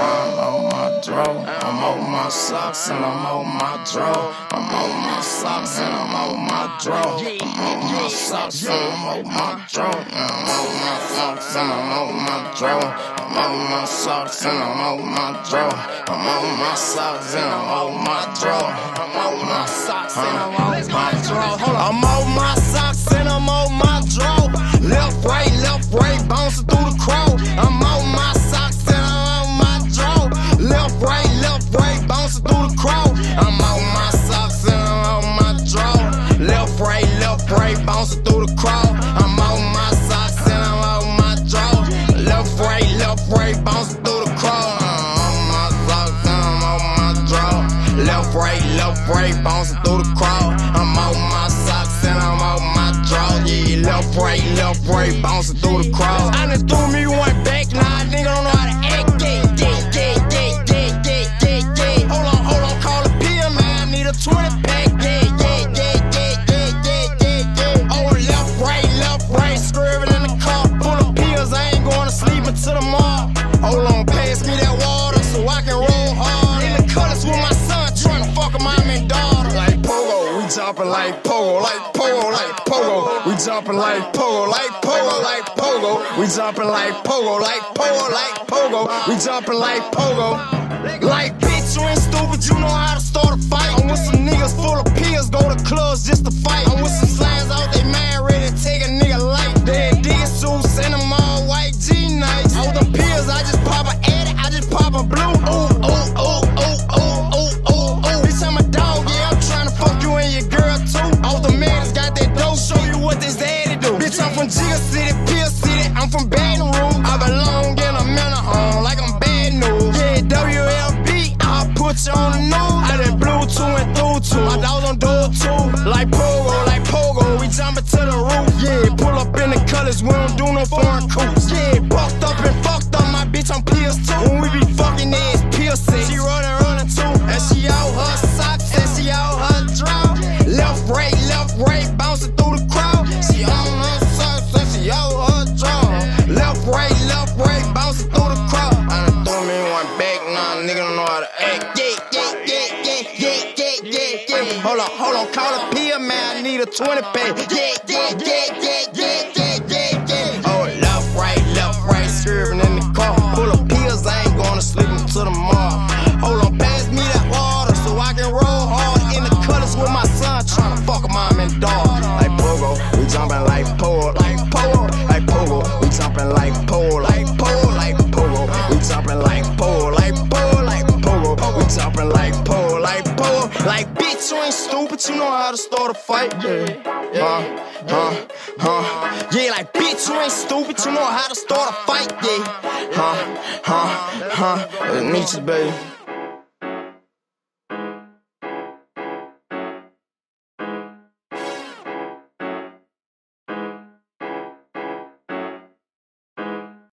I'm on my dro. I'm on my socks and I'm on my dro. I'm on my socks and I'm on my dro. I'm on my socks and I'm on my dro. I'm on my socks and I'm on my dro. I'm on my socks and I'm on my dro. I'm on my socks and I'm on my dro. I'm on my socks and I'm on my dro. I'm on my socks and I'm on my dro. Left, right, bouncing through the crowd. I'm on my socks and I'm on my dro. Left, right, bouncing through the crowd. I'm on my socks and I'm on my dro. Left, right, bouncing through the crowd. I'm on my socks and I'm on my dro. Left, right, bouncing through the crowd. I'm on my socks and I'm on my dro. Left, right, bouncing through the crowd. I'm on my socks and I'm on my dro. Yeah, left, right, bouncing through the crowd. I done threw me one back, now a nigga don't know how to act. Hold on, call a pill, man. I need a 20 pack. Oh, left, right, screaming in the car. Full of pills, I ain't going to sleep until tomorrow. Hold on, pass me that water so I can roll hard. In the colors with my son, trying to fuck a mom and daughter. Like Pogo, we jumping like Pogo, like Pogo, like Pogo. We jumping like Pogo, like Pogo, like Pogo. We jumping like Pogo, like Pogo, like Pogo. We jumping like Pogo. Like bitch, you ain't stupid, you know how to start a fight. I'm with some niggas full of pills, go to clubs just to fight. I'm with some slimes out they mind ready to take a nigga life. They dig suits and them all white G-Nights. All them pills, I just pop a addict, I just pop a blue. Ooh, ooh, ooh, ooh, ooh, ooh, ooh, ooh. Bitch, I'm a dog, yeah, I'm trying to fuck you and your girl too. All the man got that dope, show you what this daddy do. Bitch, I'm from Giga City, Pill City, I'm from Baton Rouge. I belong in a mental home like I'm bad news. Yeah, WLB, I'll put you on the news. I done blew 2 and through 2. My dogs on do it too. Like Pogo, we jumping to the roof. Yeah, pull up in the colors, we don't do no foreign coups. Yeah, bucked up and fucked up, my bitch on pills too. When we be fucking ass, pill six. She running too. And she out her socks, and she out her drum. Left, right, bouncing through the crowd. She on her socks, and she out her drum. Left, right, bouncing through the crowd. I done threw me one back, nah, nigga don't know how to act. Yeah. Hold on, call a pill, man, I need a 20 pack. Oh, left, right, screaming in the car. Full of pills, I ain't gonna sleep until tomorrow. Hold on, pass me that water so I can roll hard. In the colors with my son, trying to fuck a mom and dog. Like Pogo, we jumping like Pogo, like Pogo, like Pogo. We jumping like Pogo, like Pogo, like Pogo. We jumping like Pogo, like Pogo, like Pogo. We jumping like Pogo, like Pogo. Like bitch, you ain't stupid, you know how to start a fight. Yeah, like bitch, you ain't stupid, you know how to start a fight. Yeah, Meechy, baby.